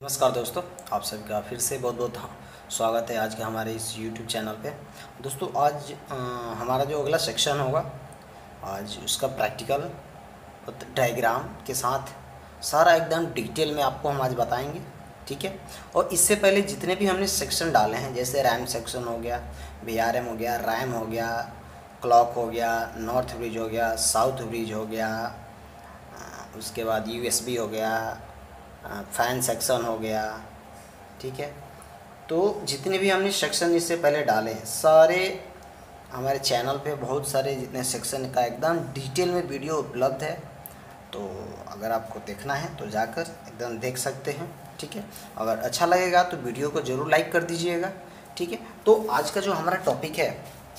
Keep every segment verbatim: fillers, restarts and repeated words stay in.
नमस्कार दोस्तों, आप सबका फिर से बहुत बहुत स्वागत है आज के हमारे इस यूट्यूब चैनल पे। दोस्तों आज आ, हमारा जो अगला सेक्शन होगा, आज उसका प्रैक्टिकल डायग्राम के साथ सारा एकदम डिटेल में आपको हम आज बताएंगे, ठीक है। और इससे पहले जितने भी हमने सेक्शन डाले हैं, जैसे रैम सेक्शन हो गया, वी आर एम हो गया, रैम हो गया, क्लॉक हो गया, नॉर्थ ब्रिज हो गया, साउथ ब्रिज हो गया, उसके बाद यू एस बी हो गया, फैन सेक्शन हो गया, ठीक है। तो जितने भी हमने सेक्शन इससे पहले डाले हैं, सारे हमारे चैनल पे बहुत सारे जितने सेक्शन का एकदम डिटेल में वीडियो उपलब्ध है। तो अगर आपको देखना है तो जाकर एकदम देख सकते हैं, ठीक है। अगर अच्छा लगेगा तो वीडियो को ज़रूर लाइक कर दीजिएगा, ठीक है। तो आज का जो हमारा टॉपिक है,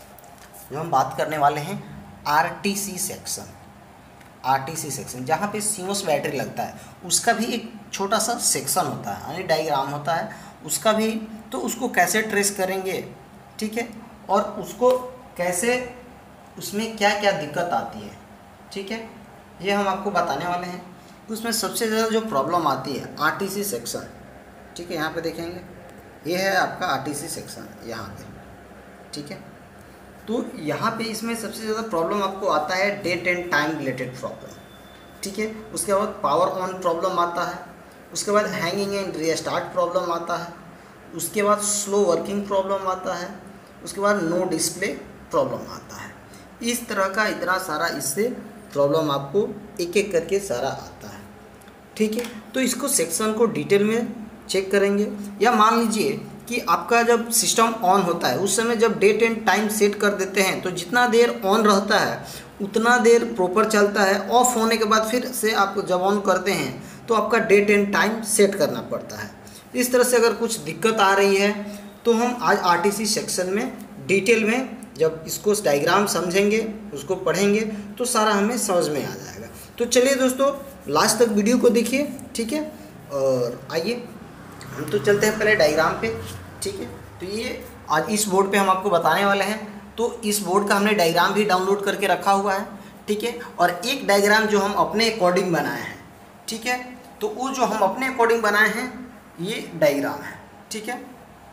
जो हम बात करने वाले हैं, R T C section. RTC section जहाँ पे सीमोस बैटरी लगता है, उसका भी एक छोटा सा सेक्शन होता है, यानी डायग्राम होता है उसका भी। तो उसको कैसे ट्रेस करेंगे, ठीक है, और उसको कैसे, उसमें क्या क्या दिक्कत आती है, ठीक है, ये हम आपको बताने वाले हैं। उसमें सबसे ज़्यादा जो प्रॉब्लम आती है आरटीसी सेक्शन, ठीक है, यहाँ पे देखेंगे, ये है आपका आरटीसी सेक्शन यहाँ पे, ठीक है। तो यहाँ पे इसमें सबसे ज़्यादा प्रॉब्लम आपको आता है date and time related problem, ठीक है। उसके बाद पावर ऑन प्रॉब्लम आता है, उसके बाद हैंगिंग एंड रीस्टार्ट प्रॉब्लम आता है, उसके बाद स्लो वर्किंग प्रॉब्लम आता है, उसके बाद नो डिस्प्ले प्रॉब्लम आता है। इस तरह का इतना सारा इससे प्रॉब्लम आपको एक एक करके सारा आता है, ठीक है। तो इसको सेक्शन को डिटेल में चेक करेंगे। या मान लीजिए कि आपका जब सिस्टम ऑन होता है, उस समय जब डेट एंड टाइम सेट कर देते हैं, तो जितना देर ऑन रहता है उतना देर प्रॉपर चलता है। ऑफ होने के बाद फिर से आप जब ऑन करते हैं तो आपका डेट एंड टाइम सेट करना पड़ता है। इस तरह से अगर कुछ दिक्कत आ रही है तो हम आज आरटीसी सेक्शन में डिटेल में जब इसको डायग्राम समझेंगे, उसको पढ़ेंगे, तो सारा हमें समझ में आ जाएगा। तो चलिए दोस्तों, लास्ट तक वीडियो को देखिए, ठीक है। और आइए हम तो चलते हैं पहले डायग्राम पे, ठीक है। तो ये आज इस बोर्ड पे हम आपको बताने वाले हैं। तो इस बोर्ड का हमने डायग्राम भी डाउनलोड करके रखा हुआ है, ठीक है। और एक डायग्राम जो हम अपने अकॉर्डिंग बनाए हैं, ठीक है। तो वो जो हम अपने अकॉर्डिंग बनाए हैं, ये डायग्राम है, ठीक है।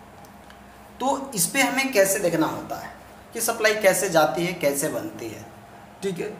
तो इस पर हमें कैसे देखना होता है कि सप्लाई कैसे जाती है, कैसे बनती है, ठीक है।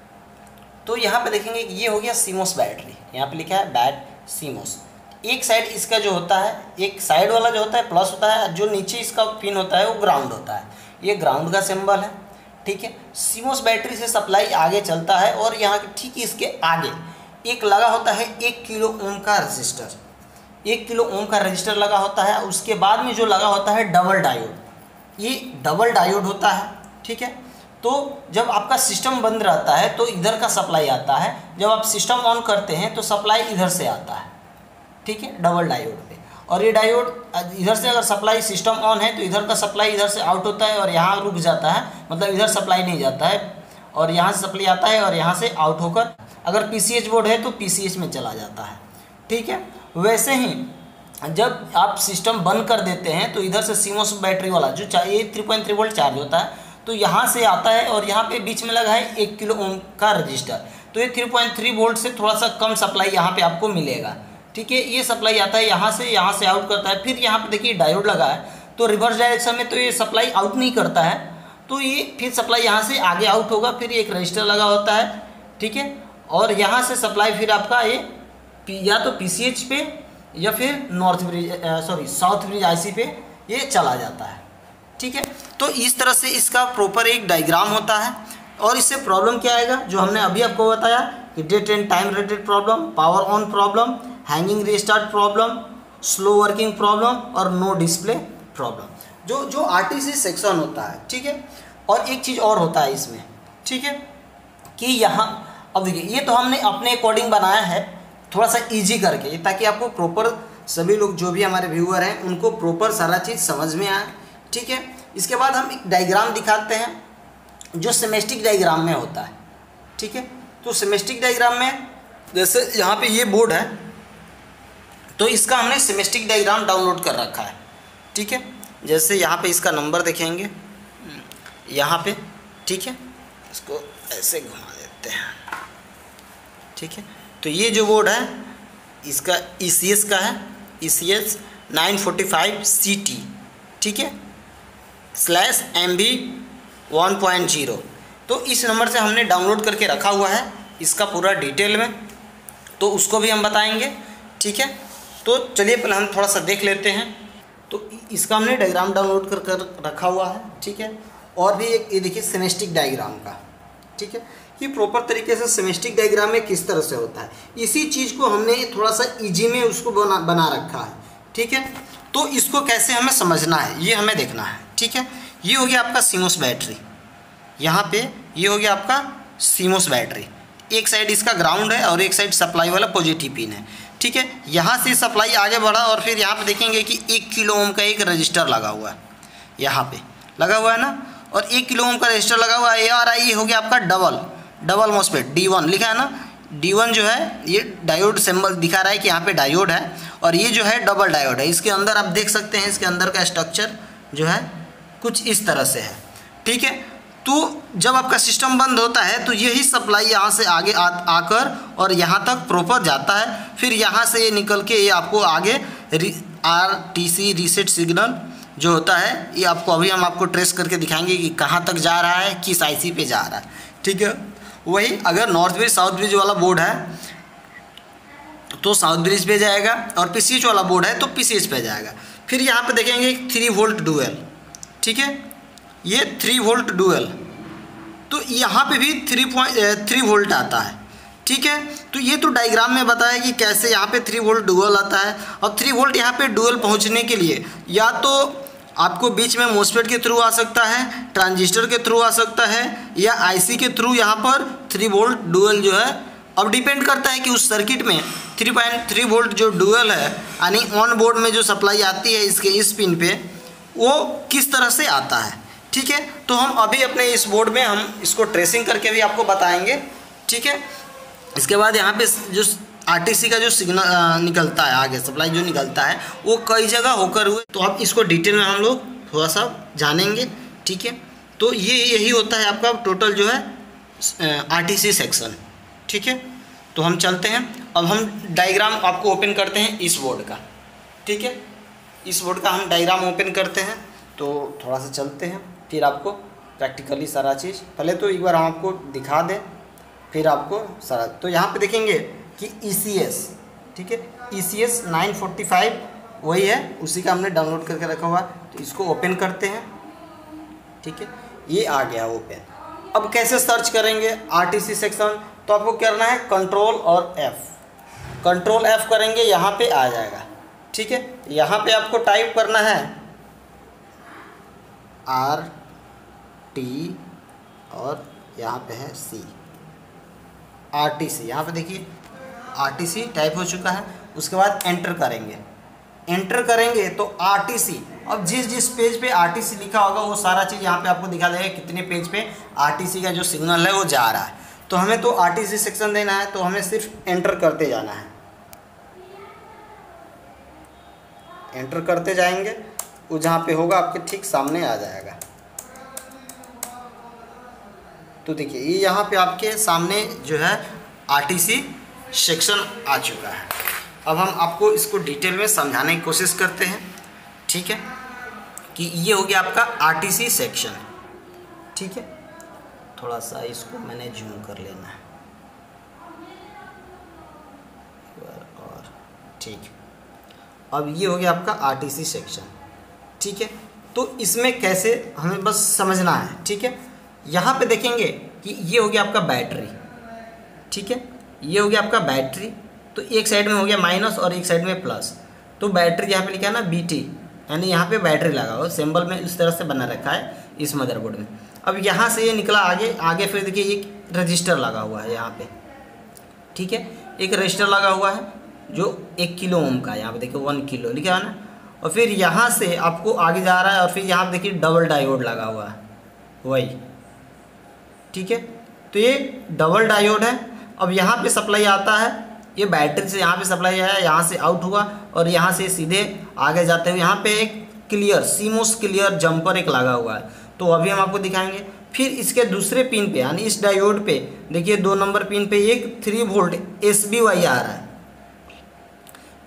तो यहाँ पे देखेंगे कि ये हो गया सीमोस बैटरी, यहाँ पे लिखा है बैट सीमोस। एक साइड इसका जो होता है, एक साइड वाला जो होता है प्लस होता है, जो नीचे इसका पिन होता है वो ग्राउंड होता है। ये ग्राउंड का सिंबल है, ठीक है। सीमोस बैटरी से सप्लाई आगे चलता है और यहाँ ठीक इसके आगे एक लगा होता है एक किलो ओम का रजिस्टर, एक किलो ओम का रजिस्टर लगा होता है। उसके बाद में जो लगा होता है डबल डायोड, ये डबल डायोड होता है, ठीक है। तो जब आपका सिस्टम बंद रहता है तो इधर का सप्लाई आता है, जब आप सिस्टम ऑन करते हैं तो सप्लाई इधर से आता है, ठीक है, डबल डायोड पे। और ये डायोड इधर से अगर सप्लाई सिस्टम ऑन है तो इधर का सप्लाई इधर से आउट होता है और यहाँ रुक जाता है, मतलब इधर सप्लाई नहीं जाता है, और यहाँ से सप्लाई आता है और यहाँ से आउट होकर अगर पीसीएच बोर्ड है तो पीसीएच में चला जाता है, ठीक है। वैसे ही जब आप सिस्टम बंद कर देते हैं तो इधर से सीमोस बैटरी वाला जो चाहिए three point three volt charge होता है, तो यहाँ से आता है और यहाँ पे बीच में लगा है एक किलो ओम का रजिस्टर। तो ये थ्री पॉइंट थ्री वोल्ट से थोड़ा सा कम सप्लाई यहाँ पे आपको मिलेगा, ठीक है। ये सप्लाई आता है यहाँ से, यहाँ से आउट करता है। फिर यहाँ पे देखिए डायोड लगा है, तो रिवर्स डायरेक्शन में तो ये सप्लाई आउट नहीं करता है, तो ये फिर सप्लाई यहाँ से आगे आउट होगा। फिर एक रजिस्टर लगा होता है, ठीक है। और यहाँ से सप्लाई फिर आपका ये या तो पीसीएच पे या फिर north bridge sorry south bridge IC पे ये चला जाता है, ठीक है। तो इस तरह से इसका प्रॉपर एक डायग्राम होता है। और इससे प्रॉब्लम क्या आएगा, जो हमने अभी आपको बताया कि date and time related problem, power on problem, hanging restart problem, slow working problem और नो डिस्प्ले प्रॉब्लम, जो जो आरटीसी सेक्शन होता है, ठीक है। और एक चीज़ और होता है इसमें, ठीक है, कि यहाँ अब देखिए, ये तो हमने अपने अकॉर्डिंग बनाया है थोड़ा सा इजी करके, ताकि आपको प्रॉपर सभी लोग जो भी हमारे व्यूअर हैं उनको प्रॉपर सारा चीज़ समझ में आए, ठीक है। इसके बाद हम एक डायग्राम दिखाते हैं जो सिमेस्टिक डायग्राम में होता है, ठीक है। तो सिमेस्टिक डायग्राम में जैसे यहाँ पे ये बोर्ड है, तो इसका हमने सिमेस्टिक डायग्राम डाउनलोड कर रखा है, ठीक है। जैसे यहाँ पे इसका नंबर देखेंगे यहाँ पे, ठीक है, इसको ऐसे घुमा देते हैं, ठीक है। तो ये जो बोर्ड है इसका ईसीएस का है, E C S nine forty five C T, ठीक है, slash M B one point zero. तो इस नंबर से हमने डाउनलोड करके रखा हुआ है इसका पूरा डिटेल में, तो उसको भी हम बताएंगे, ठीक है। तो चलिए पहले हम थोड़ा सा देख लेते हैं। तो इसका हमने डायग्राम डाउनलोड कर कर रखा हुआ है, ठीक है। और भी एक ये देखिए सिमेस्टिक डायग्राम का, ठीक है, कि प्रॉपर तरीके से सिमेस्टिक डायग्राम में किस तरह से होता है, इसी चीज़ को हमने थोड़ा सा इजी में उसको बना बना रखा है, ठीक है। तो इसको कैसे हमें समझना है ये हमें देखना है, ठीक है। ये हो गया आपका सीमोस बैटरी, यहाँ पे ये हो गया आपका सीमोस बैटरी, एक साइड इसका ग्राउंड है और एक साइड सप्लाई वाला पॉजिटिव पिन है, ठीक है। यहाँ से सप्लाई आगे बढ़ा और फिर यहाँ पे देखेंगे कि एक किलो ओम का एक रजिस्टर लगा हुआ है, यहाँ पे लगा हुआ है ना, और एक किलो ओम का रजिस्टर लगा हुआ है। और ये हो गया आपका double double MOSFET D one लिखा है ना, डी वन जो है ये डायोड सिंबल दिखा रहा है कि यहाँ पे डायोड है, और ये जो है डबल डायोड है। इसके अंदर आप देख सकते हैं इसके अंदर का स्ट्रक्चर जो है कुछ इस तरह से है, ठीक है। तो जब आपका सिस्टम बंद होता है तो यही सप्लाई यहाँ से आगे आ, आकर और यहाँ तक प्रॉपर जाता है, फिर यहाँ से ये निकल के ये आपको आगे R T C reset signal जो होता है ये आपको अभी हम आपको ट्रेस करके दिखाएंगे कि कहाँ तक जा रहा है, किस आईसी पे जा रहा है, ठीक है। वही अगर नॉर्थ ब्रिज साउथ ब्रिज वाला बोर्ड है तो साउथ ब्रिज पे जाएगा, और पीसीएच वाला बोर्ड है तो पीसीएच पे जाएगा। फिर यहाँ पे देखेंगे थ्री वोल्ट डुअल, ठीक है, ये थ्री वोल्ट डुअल, तो यहाँ पे भी थ्री पॉइंट थ्री वोल्ट आता है, ठीक है। तो ये तो डायग्राम में बताया कि कैसे यहाँ पे थ्री वोल्ट डुअल आता है। और थ्री वोल्ट यहाँ पे डुअल पहुँचने के लिए या तो आपको बीच में मॉसफेट के थ्रू आ सकता है, ट्रांजिस्टर के थ्रू आ सकता है, या आईसी के थ्रू यहाँ पर थ्री वोल्ट डुअल जो है, अब डिपेंड करता है कि उस सर्किट में थ्री पॉइंट थ्री वोल्ट जो डुअल है यानी ऑन बोर्ड में जो सप्लाई आती है इसके इस पिन पे वो किस तरह से आता है, ठीक है। तो हम अभी अपने इस बोर्ड में हम इसको ट्रेसिंग करके भी आपको बताएंगे, ठीक है। इसके बाद यहाँ पे जो आरटीसी का जो सिग्नल निकलता है आगे सप्लाई जो निकलता है वो कई जगह होकर हुए, तो अब इसको डिटेल में हम लोग थोड़ा सा जानेंगे, ठीक है। तो ये यही होता है आपका टोटल जो है आरटीसी सेक्शन, ठीक है। तो हम चलते हैं, अब हम डायग्राम आपको ओपन करते हैं इस बोर्ड का, ठीक है। इस बोर्ड का हम डायग्राम ओपन करते हैं, तो थोड़ा सा चलते हैं, फिर आपको प्रैक्टिकली सारा चीज़ पहले तो एक बार हम आपको दिखा दें, फिर आपको सारा। तो यहाँ पे देखेंगे कि ई सी एस, ठीक है, E C S nine forty five वही है, उसी का हमने डाउनलोड करके रखा हुआ है। तो इसको ओपन करते हैं, ठीक है, ये आ गया ओपन। अब कैसे सर्च करेंगे आरटीसी सेक्शन, तो आपको करना है कंट्रोल और एफ, कंट्रोल एफ करेंगे यहाँ पे आ जाएगा, ठीक है। यहाँ पे आपको टाइप करना है आर टी और यहाँ पे है सी, आर टी सी, यहाँ पे देखिए आर टी सी टाइप हो चुका है। उसके बाद एंटर करेंगे, एंटर करेंगे तो आर टी सी, अब जिस जिस पेज पे आर टी सी लिखा होगा वो सारा चीज़ यहाँ पे आपको दिखा देगा कितने पेज पे आर टी सी का जो सिग्नल है वो जा रहा है। तो हमें तो आर टी सी सेक्शन देना है, तो हमें सिर्फ एंटर करते जाना है, एंटर करते जाएंगे, वो जहाँ पे होगा आपके ठीक सामने आ जाएगा। तो देखिए ये यहाँ पे आपके सामने जो है आरटीसी सेक्शन आ चुका है। अब हम आपको इसको डिटेल में समझाने की कोशिश करते हैं, ठीक है, कि ये हो गया आपका आरटीसी सेक्शन, ठीक है। थोड़ा सा इसको मैंने जूम कर लेना है और ठीक, अब ये हो गया आपका आरटीसी सेक्शन, ठीक है। तो इसमें कैसे हमें बस समझना है, ठीक है। यहाँ पे देखेंगे कि ये हो गया आपका बैटरी, ठीक है, ये हो गया आपका बैटरी। तो एक साइड में हो गया माइनस और एक साइड में प्लस, तो बैटरी यहाँ पे लिखा है ना बी टी, यानी यहाँ पे बैटरी लगा हो, सिंबल में इस तरह से बना रखा है इस मदरबोर्ड में। अब यहाँ से ये निकला आगे, आगे फिर देखिए एक रजिस्टर लगा हुआ है यहाँ पे, ठीक है, एक रजिस्टर लगा हुआ है जो एक किलो ओम का, यहाँ पे देखिए वन किलो लिखा है ना। और फिर यहाँ से आपको आगे जा रहा है और फिर यहाँ पे देखिए डबल डायोड लगा हुआ है वही, ठीक है। तो ये डबल डायोड है। अब यहाँ पे सप्लाई आता है, ये बैटरी से यहाँ पे सप्लाई आया, यहाँ से आउट हुआ और यहाँ से सीधे आगे जाते हुए यहाँ पे एक क्लियर सीमोस क्लियर जंपर एक लगा हुआ है, तो अभी हम आपको दिखाएंगे। फिर इसके दूसरे पिन पे यानी इस डायोड पे देखिए दो नंबर पिन पे एक three volt S B Y आ रहा है,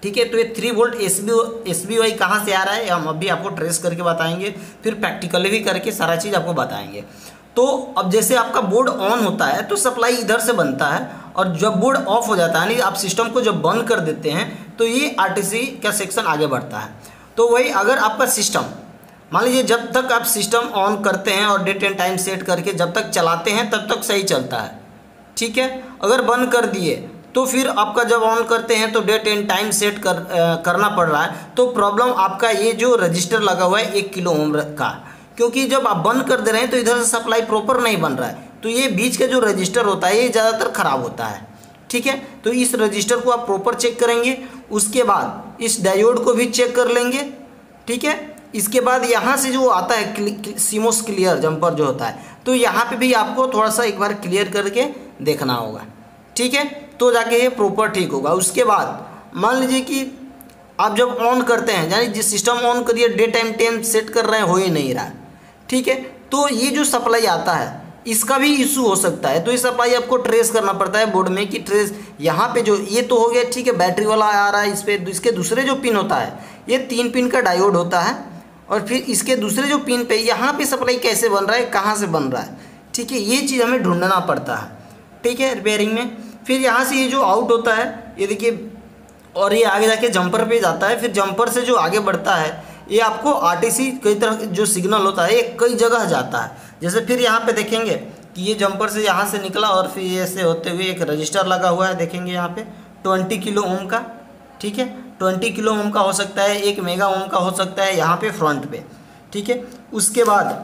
ठीक है। तो ये three volt S B S B Y कहाँ से आ रहा है हम अभी आपको ट्रेस करके बताएंगे, फिर प्रैक्टिकली भी करके सारा चीज़ आपको बताएंगे। तो अब जैसे आपका बोर्ड ऑन होता है तो सप्लाई इधर से बनता है, और जब बोर्ड ऑफ हो जाता है यानी आप सिस्टम को जब बंद कर देते हैं तो ये आरटीसी का सेक्शन आगे बढ़ता है। तो वही अगर आपका सिस्टम मान लीजिए जब तक आप सिस्टम ऑन करते हैं और डेट एंड टाइम सेट करके जब तक चलाते हैं तब तक सही चलता है, ठीक है। अगर बंद कर दिए तो फिर आपका जब ऑन करते हैं तो डेट एंड टाइम सेट कर आ, करना पड़ रहा है, तो प्रॉब्लम आपका ये जो रजिस्टर लगा हुआ है एक किलो ओम का, क्योंकि जब आप बंद कर दे रहे हैं तो इधर से सप्लाई प्रॉपर नहीं बन रहा है, तो ये बीच का जो रजिस्टर होता है ये ज़्यादातर ख़राब होता है, ठीक है। तो इस रजिस्टर को आप प्रॉपर चेक करेंगे, उसके बाद इस डायोड को भी चेक कर लेंगे, ठीक है। इसके बाद यहाँ से जो आता है सीमोस क्लियर जंपर जो होता है, तो यहाँ पे भी आपको थोड़ा सा एक बार क्लियर करके देखना होगा, ठीक है, तो जाके ये प्रॉपर ठीक होगा। उसके बाद मान लीजिए कि आप जब ऑन करते हैं यानी जिस सिस्टम ऑन करिए डे टाइम टाइम सेट कर रहे हैं हो ही नहीं रहा, ठीक है, तो ये जो सप्लाई आता है इसका भी इशू हो सकता है। तो ये सप्लाई आपको ट्रेस करना पड़ता है बोर्ड में कि ट्रेस यहाँ पे जो ये तो हो गया, ठीक है, बैटरी वाला आ रहा है, इस पर इसके दूसरे जो पिन होता है ये तीन पिन का डायोड होता है, और फिर इसके दूसरे जो पिन पे यहाँ पे सप्लाई कैसे बन रहा है, कहाँ से बन रहा है, ठीक है, ये चीज़ हमें ढूंढना पड़ता है, ठीक है, रिपेयरिंग में। फिर यहाँ से ये जो आउट होता है ये देखिए, और ये आगे जाके जंपर पे जाता है, फिर जंपर से जो आगे बढ़ता है ये आपको आरटीसी कई तरह जो सिग्नल होता है ये कई जगह जाता है। जैसे फिर यहाँ पे देखेंगे कि ये जंपर से यहाँ से निकला और फिर ये ऐसे होते हुए एक रजिस्टर लगा हुआ है, देखेंगे यहाँ पे ट्वेंटी किलो ओम का, ठीक है, ट्वेंटी किलो ओम का हो सकता है, एक मेगा ओम का हो सकता है यहाँ पे फ्रंट पे, ठीक है। उसके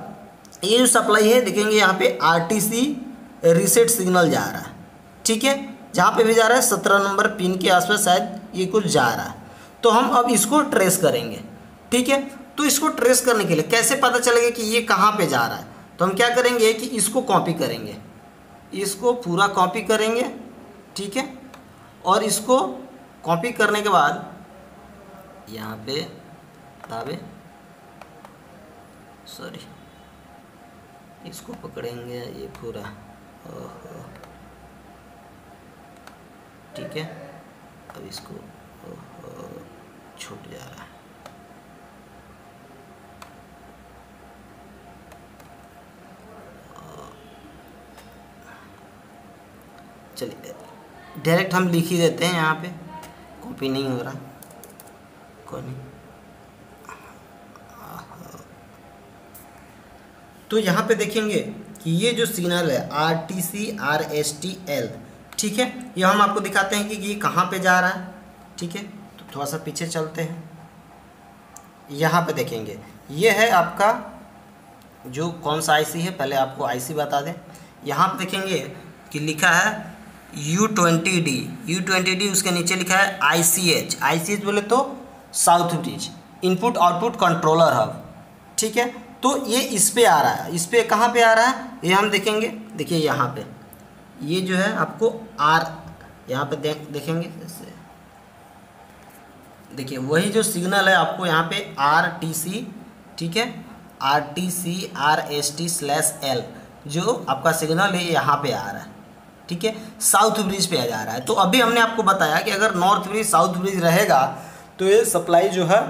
बाद ये जो सप्लाई है देखेंगे यहाँ पे आरटीसी रीसेट सिग्नल जा रहा है, ठीक है, जहाँ पे भी जा रहा है सत्रह नंबर पिन के आसपास शायद ये कुछ जा रहा है। तो हम अब इसको ट्रेस करेंगे, ठीक है। तो इसको ट्रेस करने के लिए कैसे पता चलेगा कि ये कहाँ पे जा रहा है, तो हम क्या करेंगे कि इसको कॉपी करेंगे, इसको पूरा कॉपी करेंगे, ठीक है, और इसको कॉपी करने के बाद यहाँ पे दाबे सॉरी इसको पकड़ेंगे ये पूरा, ओहो ठीक है, अब इसको छूट जा रहा है, चलिए डायरेक्ट हम लिख ही देते हैं, यहाँ पे कॉपी नहीं हो रहा, कोई नहीं। तो यहाँ पे देखेंगे कि ये जो सिग्नल है R T C R S T L, ठीक है, ये हम आपको दिखाते हैं कि ये कहाँ पे जा रहा है, ठीक है। तो थोड़ा सा पीछे चलते हैं, यहाँ पे देखेंगे ये है आपका जो कौन सा आईसी है, पहले आपको आईसी बता दें। यहाँ पे देखेंगे कि लिखा है U twenty D, U twenty D, उसके नीचे लिखा है आई सी एच, आई सी एच बोले तो south bridge input output controller hub, ठीक है। तो ये इस पे आ रहा है, इस पे कहाँ पे आ रहा है ये हम देखेंगे, देखिए यहाँ पे ये जो है आपको आर यहाँ पे देख देखेंगे जैसे देखिए वही जो सिग्नल है आपको यहाँ पे आर टी सी, ठीक है, R T C R S T slash L जो आपका सिग्नल है यहाँ पे आ रहा है, ठीक है, साउथ ब्रिज पे आ जा रहा है। तो अभी हमने आपको बताया कि अगर नॉर्थ ब्रिज साउथ ब्रिज रहेगा तो ये सप्लाई जो है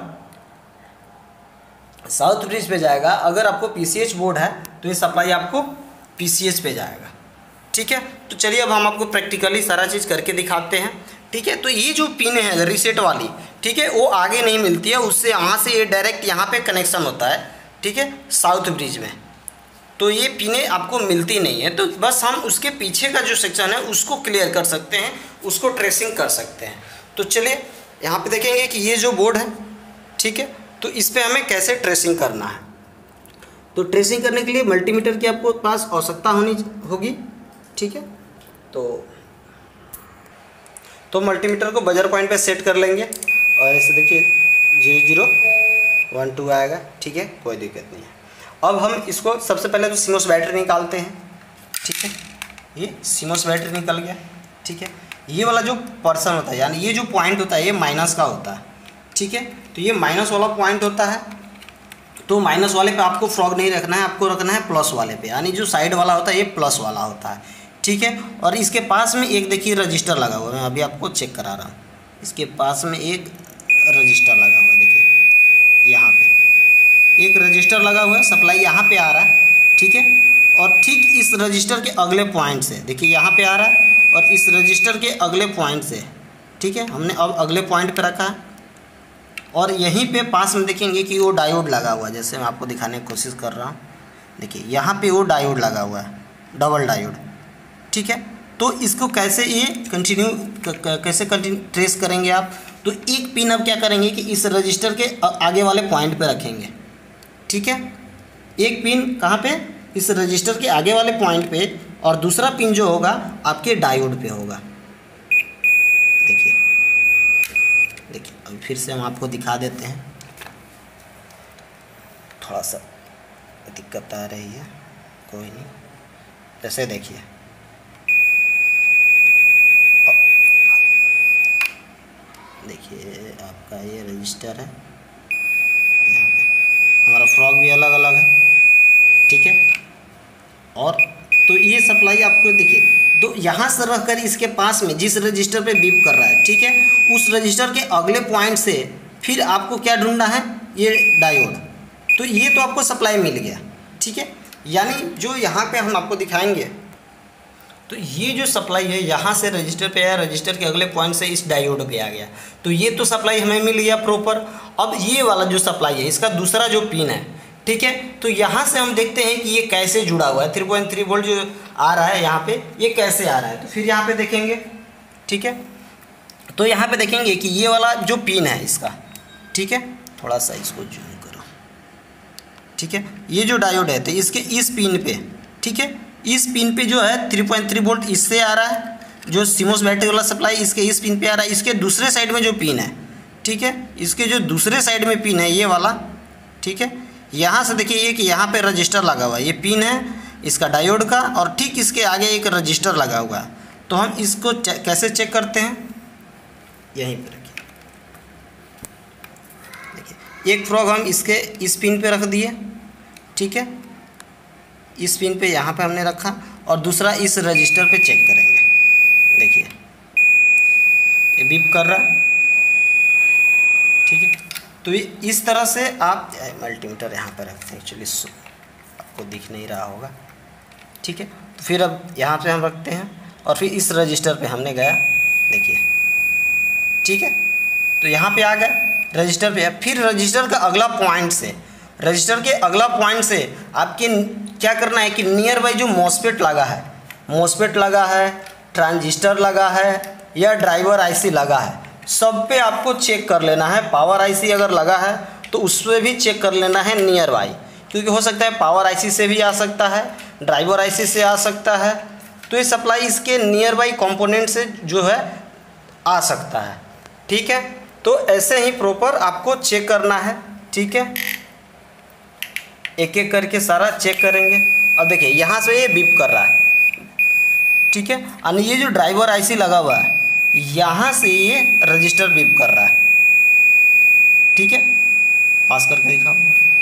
साउथ ब्रिज पे जाएगा, अगर आपको पीसीएच बोर्ड है तो ये सप्लाई आपको पीसीएच पे जाएगा, ठीक है। तो चलिए अब हम आपको प्रैक्टिकली सारा चीज़ करके दिखाते हैं, ठीक है। तो ये जो पिन है रीसेट वाली, ठीक है, वो आगे नहीं मिलती है, उससे यहाँ से ये डायरेक्ट यहाँ पे कनेक्शन होता है, ठीक है, साउथ ब्रिज में। तो ये पिनें आपको मिलती नहीं है, तो बस हम उसके पीछे का जो सेक्शन है उसको क्लियर कर सकते हैं, उसको ट्रेसिंग कर सकते हैं। तो चलिए यहाँ पे देखेंगे कि ये जो बोर्ड है, ठीक है, तो इस पे हमें कैसे ट्रेसिंग करना है। तो ट्रेसिंग करने के लिए मल्टीमीटर की आपको पास आवश्यकता होनी होगी, ठीक है। तो तो मल्टीमीटर को बजर पॉइंट पे सेट कर लेंगे और ऐसे देखिए जीरो जीरो वन टू आएगा, ठीक है, कोई दिक्कत नहीं है। अब हम इसको सबसे पहले तो सीमोस बैटरी निकालते हैं, ठीक है, ये सीमोस बैटरी निकल गया, ठीक है। ये वाला जो पर्सन होता है यानी ये जो पॉइंट होता है ये माइनस का होता है, ठीक है। तो ये माइनस वाला पॉइंट होता है, तो माइनस वाले पे आपको फ्रॉग नहीं रखना है, आपको रखना है प्लस वाले पे, यानी जो साइड वाला होता है ये प्लस वाला होता है, ठीक है। और इसके पास में एक देखिए रजिस्टर लगा हुआ है, मैं अभी आपको चेक करा रहा हूँ, इसके पास में एक रजिस्टर लगा हुआ है, देखिए यहाँ पे एक रजिस्टर लगा हुआ है, सप्लाई यहाँ पे आ रहा है, ठीक है। और ठीक इस रजिस्टर के अगले पॉइंट से देखिए यहाँ पे आ रहा है, और इस रजिस्टर के अगले पॉइंट से, ठीक है, हमने अब अगले पॉइंट पे रखा है। और यहीं पे पास में देखेंगे कि वो डायोड लगा हुआ है, जैसे मैं आपको दिखाने की कोशिश कर रहा हूँ। देखिए यहाँ पे वो डायोड लगा हुआ है, डबल डायोड, ठीक है। तो इसको कैसे ये कंटिन्यू कैसे कंटिन्यू ट्रेस करेंगे आप, तो एक पिन अब क्या करेंगे कि इस रजिस्टर के आगे वाले पॉइंट पे रखेंगे, ठीक है। एक पिन कहाँ पे, इस रजिस्टर के आगे वाले पॉइंट पे, और दूसरा पिन जो होगा आपके डायोड पे होगा। देखिए देखिए अब फिर से हम आपको दिखा देते हैं, थोड़ा सा दिक्कत आ रही है, कोई नहीं। जैसे देखिए देखिए आपका ये रजिस्टर है, यहाँ पे हमारा फ्रॉग भी अलग अलग है, ठीक है। और तो ये सप्लाई आपको देखिए, तो यहाँ से रहकर इसके पास में जिस रजिस्टर पे बीप कर रहा है, ठीक है, उस रजिस्टर के अगले पॉइंट से फिर आपको क्या ढूंढना है, ये डायोड। तो ये तो आपको सप्लाई मिल गया, ठीक है। यानी जो यहाँ पे हम आपको दिखाएंगे, तो ये जो सप्लाई है यहाँ से रजिस्टर पे आया, रजिस्टर के अगले पॉइंट से इस डायोड पे आ गया, तो ये तो सप्लाई हमें मिल गया प्रॉपर। अब ये वाला जो सप्लाई है, इसका दूसरा जो पिन है, ठीक है, तो यहाँ से हम देखते हैं कि ये कैसे जुड़ा हुआ है। थ्री पॉइंट थ्री वोल्ट जो आ रहा है यहाँ पे, ये कैसे आ रहा है, तो फिर यहाँ पे देखेंगे, ठीक है। तो यहाँ पे देखेंगे कि ये वाला जो पिन है इसका, ठीक है, थोड़ा सा इसको जूम करो, ठीक है। ये जो डायोड है तो इसके इस पिन पे, ठीक है, इस पिन पे जो है थ्री पॉइंट थ्री वोल्ट इससे आ रहा है, जो सीमोस बैटरी वाला सप्लाई इसके इस पिन पे आ रहा है। इसके दूसरे साइड में जो पिन है, ठीक है, इसके जो दूसरे साइड में पिन है ये वाला, ठीक है, यहाँ से देखिए ये कि यहाँ पे रजिस्टर लगा हुआ है, ये पिन है इसका डायोड का, और ठीक इसके आगे एक रजिस्टर लगा हुआ है। तो हम इसको चे, कैसे चेक करते हैं, यहीं पे रखिए, देखिए एक फ्रॉग हम इसके इस पिन पे रख दिए, ठीक है, इस पिन पे यहाँ पे हमने रखा, और दूसरा इस रजिस्टर पे चेक करेंगे। देखिए ये बीप कर रहा है, ठीक है। तो ये इस तरह से आप मल्टीमीटर यहाँ पे रखते हैं, एक्चुअली आपको दिख नहीं रहा होगा, ठीक है। तो फिर अब यहाँ पे हम रखते हैं, और फिर इस रजिस्टर पे हमने गया, देखिए, ठीक है। तो यहाँ पे आ गए रजिस्टर पे, फिर रजिस्टर का अगला पॉइंट से, रजिस्टर के अगला पॉइंट से आपके क्या करना है कि नियर बाई जो मॉसफेट लगा है, मॉसफेट लगा है, ट्रांजिस्टर लगा है, या ड्राइवर आईसी लगा है, सब पे आपको चेक कर लेना है। पावर आईसी अगर लगा है तो उस पर भी चेक कर लेना है नियर बाई, क्योंकि हो सकता है पावर आईसी से भी आ सकता है, ड्राइवर आईसी से आ सकता है। तो ये सप्लाई इसके नियर बाई कंपोनेंट से जो है आ सकता है, ठीक है। तो ऐसे ही प्रॉपर आपको चेक करना है, ठीक है। एक एक करके सारा चेक करेंगे। अब देखिए यहाँ से ये बीप कर रहा है, ठीक है, और ये जो ड्राइवर आईसी लगा हुआ है यहाँ से ये रजिस्टर बीप कर रहा है, ठीक है। पास करके दिखाओ,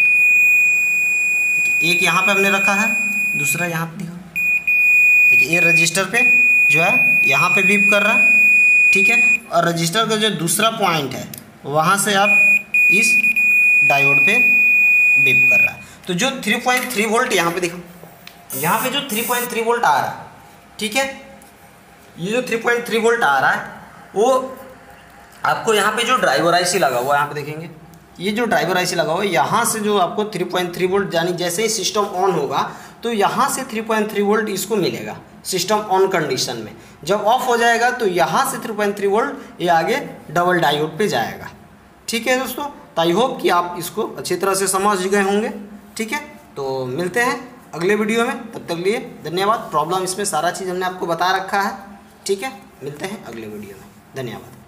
देखिए एक यहाँ पे हमने रखा है, दूसरा यहाँ पे दिखाओ, देखिए ये रजिस्टर पे जो है यहाँ पे बीप कर रहा है, ठीक है। और रजिस्टर का जो दूसरा पॉइंट है वहाँ से आप इस डायोड पे बीप कर रहा है। तो जो थ्री पॉइंट थ्री वोल्ट यहाँ पे देखो, यहाँ पे जो थ्री पॉइंट थ्री वोल्ट आ रहा है, ठीक है, ये जो थ्री पॉइंट थ्री वोल्ट आ रहा है वो आपको यहाँ पे जो ड्राइवर आईसी लगा हुआ है, यहाँ पे देखेंगे ये जो ड्राइवर आईसी लगा हुआ है, यहाँ से जो आपको थ्री पॉइंट थ्री वोल्ट, यानी जैसे ही सिस्टम ऑन होगा तो यहाँ से थ्री पॉइंट थ्री वोल्ट इसको मिलेगा सिस्टम ऑन कंडीशन में। जब ऑफ हो जाएगा तो यहाँ से थ्री पॉइंट थ्री वोल्ट ये आगे डबल डायोड पे जाएगा, ठीक है दोस्तों। तो आई होप कि आप इसको अच्छी तरह से समझ गए होंगे, ठीक है। तो मिलते हैं अगले वीडियो में, तब तक लिए धन्यवाद। प्रॉब्लम इसमें सारा चीज़ हमने आपको बता रखा है, ठीक है। मिलते हैं अगले वीडियो में, धन्यवाद।